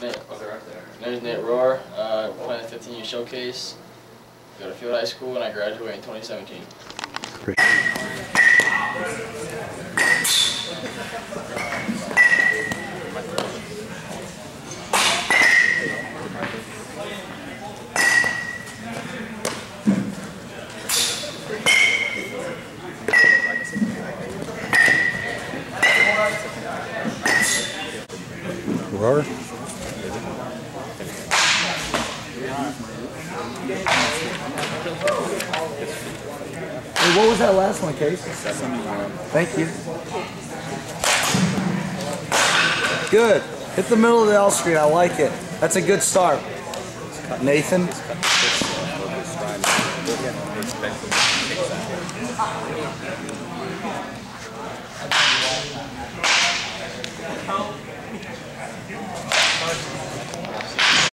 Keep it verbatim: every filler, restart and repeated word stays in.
Nate, oh, they're right there. My name is Nate Rorrer. Uh, playing the fifteen U Showcase. Go to Field High School and I graduate in twenty seventeen. Great. Rorrer? Hey, what was that last one, Case? Thank you. Good. Hit the middle of the L screen. I like it. That's a good start. Nathan.